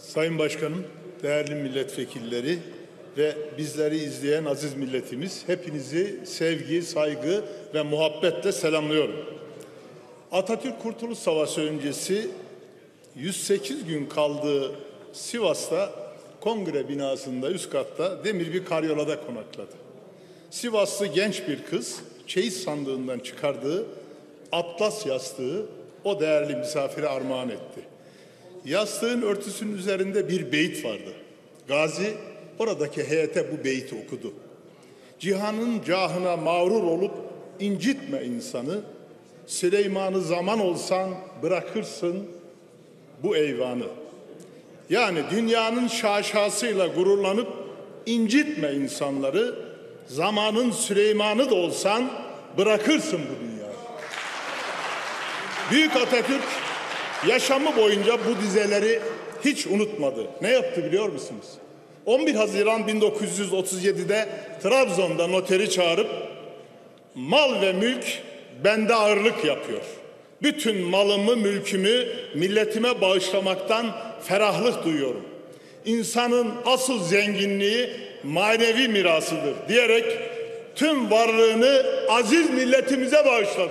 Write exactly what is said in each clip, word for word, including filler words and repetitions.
Sayın Başkanım, değerli milletvekilleri ve bizleri izleyen aziz milletimiz, hepinizi sevgi, saygı ve muhabbetle selamlıyorum. Atatürk Kurtuluş Savaşı öncesi yüz sekiz gün kaldığı Sivas'ta kongre binasında üst katta demir bir karyolada konakladı. Sivaslı genç bir kız çeyiz sandığından çıkardığı atlas yastığı o değerli misafire armağan etti. Yastığın örtüsünün üzerinde bir beyit vardı. Gazi oradaki heyete bu beyti okudu. Cihanın cahına mağrur olup incitme insanı, Süleyman'ı zaman olsan bırakırsın bu eyvanı. Yani dünyanın şaşasıyla gururlanıp incitme insanları, zamanın Süleyman'ı da olsan bırakırsın bu dünyayı. Büyük Atatürk yaşamı boyunca bu dizeleri hiç unutmadı. Ne yaptı biliyor musunuz? on bir Haziran bin dokuz yüz otuz yedi'de Trabzon'da noteri çağırıp mal ve mülk bende ağırlık yapıyor. Bütün malımı, mülkümü milletime bağışlamaktan ferahlık duyuyorum. İnsanın asıl zenginliği manevi mirasıdır diyerek tüm varlığını aziz milletimize bağışladı.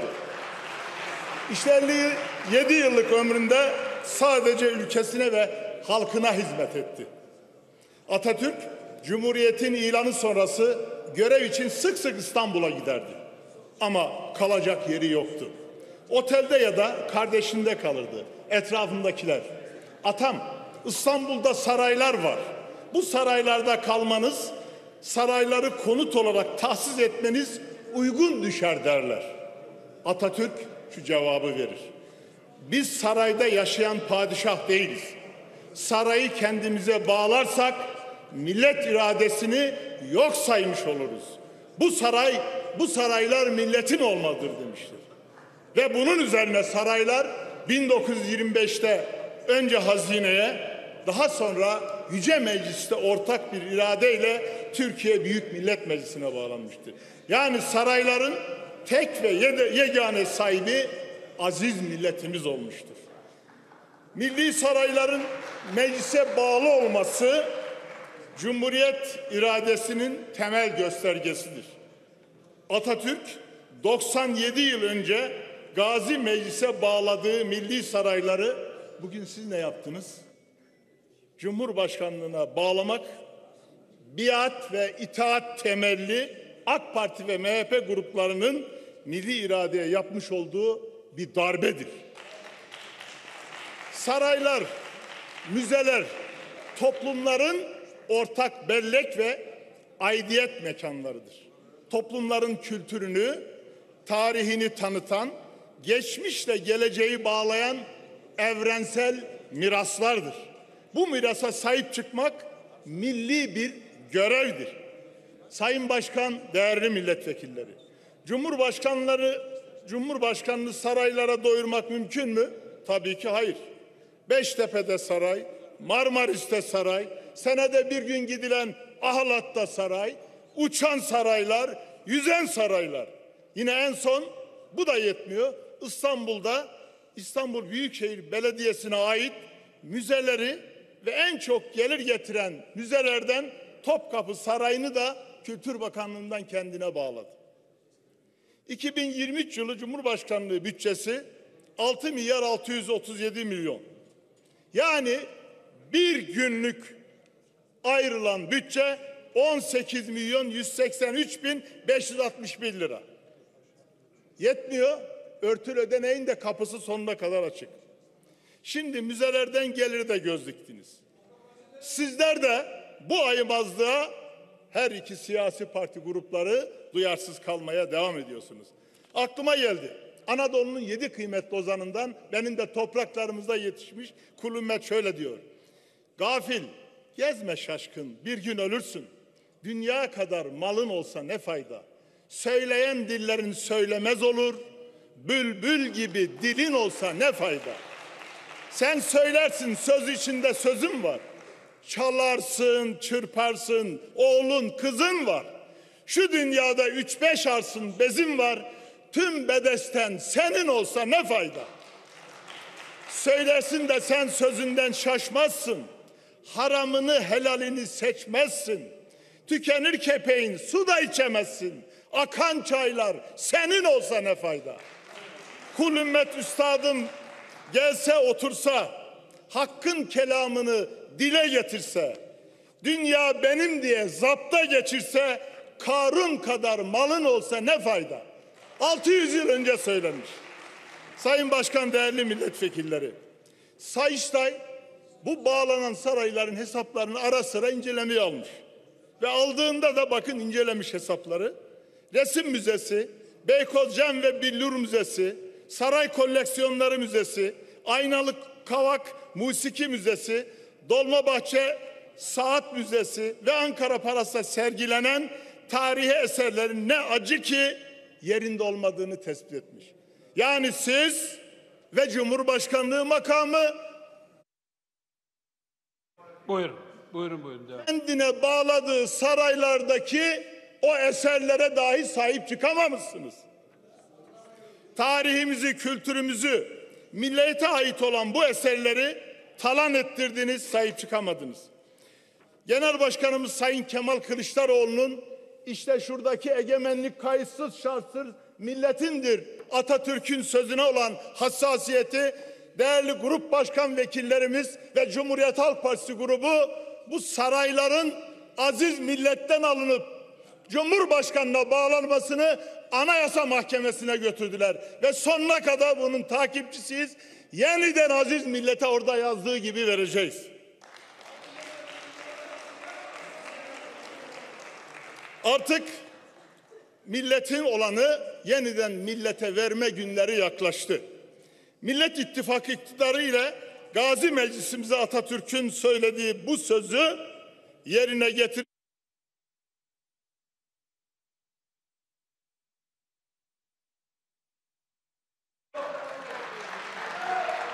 İşte elli yedi yıllık ömründe sadece ülkesine ve halkına hizmet etti. Atatürk, Cumhuriyet'in ilanı sonrası görev için sık sık İstanbul'a giderdi. Ama kalacak yeri yoktu. Otelde ya da kardeşinde kalırdı, etrafındakiler. Atam, İstanbul'da saraylar var. Bu saraylarda kalmanız, sarayları konut olarak tahsis etmeniz uygun düşer derler. Atatürk şu cevabı verir. Biz sarayda yaşayan padişah değiliz. Sarayı kendimize bağlarsak millet iradesini yok saymış oluruz. Bu saray, bu saraylar milletin olmalıdır demiştir. Ve bunun üzerine saraylar bin dokuz yüz yirmi beş'te önce hazineye, daha sonra Yüce Meclis'te ortak bir iradeyle Türkiye Büyük Millet Meclisi'ne bağlanmıştır. Yani sarayların tek ve yegane sahibi aziz milletimiz olmuştur. Milli sarayların meclise bağlı olması Cumhuriyet iradesinin temel göstergesidir. Atatürk doksan yedi yıl önce Gazi Meclis'e bağladığı milli sarayları bugün siz ne yaptınız? Cumhurbaşkanlığına bağlamak, biat ve itaat temelli AK Parti ve M H P gruplarının milli iradeye yapmış olduğu bir darbedir. Saraylar, müzeler, toplumların ortak bellek ve aidiyet mekanlarıdır. Toplumların kültürünü, tarihini tanıtan, geçmişle geleceği bağlayan evrensel miraslardır. Bu mirasa sahip çıkmak milli bir görevdir. Sayın Başkan, değerli milletvekilleri, Cumhurbaşkanları, Cumhurbaşkanlığı saraylara doyurmak mümkün mü? Tabii ki hayır. Beştepe'de saray, Marmaris'te saray, senede bir gün gidilen Ahlat'ta saray, uçan saraylar, yüzen saraylar. Yine en son bu da yetmiyor. İstanbul'da İstanbul Büyükşehir Belediyesi'ne ait müzeleri ve en çok gelir getiren müzelerden Topkapı Sarayı'nı da Kültür Bakanlığı'ndan kendine bağladı. iki bin yirmi üç yılı Cumhurbaşkanlığı bütçesi altı milyar altı yüz otuz yedi milyon. Yani bir günlük ayrılan bütçe on sekiz milyon yüz seksen üç bin beş yüz altmış bir lira. Yetmiyor. Örtülü ödeneğin de kapısı sonuna kadar açık. Şimdi müzelerden geliri de göz diktiniz. Sizler de bu aymazlığa her iki siyasi parti grupları duyarsız kalmaya devam ediyorsunuz. Aklıma geldi. Anadolu'nun yedi kıymetli ozanından benim de topraklarımızda yetişmiş Kul Ümmet şöyle diyor. Gafil, gezme şaşkın, bir gün ölürsün. Dünya kadar malın olsa ne fayda? Söyleyen dillerin söylemez olur. Bülbül gibi dilin olsa ne fayda? Sen söylersin, söz içinde sözüm var. Çalarsın, çırparsın, oğlun, kızın var. Şu dünyada üç beş arsın bezin var. Tüm bedesten senin olsa ne fayda? Söylersin de sen sözünden şaşmazsın. haramını helalini seçmezsin. Tükenir kepeğin, su da içemezsin. Akan çaylar senin olsa ne fayda? Kul ümmet üstadım gelse otursa, hakkın kelamını dile getirse, dünya benim diye zapta geçirse, Karun kadar malın olsa ne fayda? altı yüz yıl önce söylenmiş. Sayın Başkan, değerli milletvekilleri, Sayıştay bu bağlanan sarayların hesaplarını ara sıra incelemeye almış. Ve aldığında da bakın incelemiş hesapları. Resim Müzesi, Beykoz Cem ve Billur Müzesi, Saray Koleksiyonları Müzesi, Aynalık Kavak Musiki Müzesi, Dolmabahçe Saat Müzesi ve Ankara Palas'ta sergilenen tarihi eserlerin ne acı ki yerinde olmadığını tespit etmiş. Yani siz ve Cumhurbaşkanlığı makamı Buyurun, buyurun, buyurun. Devam. kendine bağladığı saraylardaki o eserlere dahi sahip çıkamamışsınız. Tarihimizi, kültürümüzü, millete ait olan bu eserleri talan ettirdiniz, sahip çıkamadınız. Genel Başkanımız Sayın Kemal Kılıçdaroğlu'nun işte şuradaki egemenlik kayıtsız şartsız milletindir Atatürk'ün sözüne olan hassasiyeti, değerli grup başkan vekillerimiz ve Cumhuriyet Halk Partisi grubu bu sarayların aziz milletten alınıp Cumhurbaşkanı'na bağlanmasını Anayasa Mahkemesi'ne götürdüler. Ve sonuna kadar bunun takipçisiyiz. Yeniden aziz millete orada yazdığı gibi vereceğiz. Artık milletin olanı yeniden millete verme günleri yaklaştı. Millet İttifakı iktidarı ile Gazi Meclisimize Atatürk'ün söylediği bu sözü yerine getir.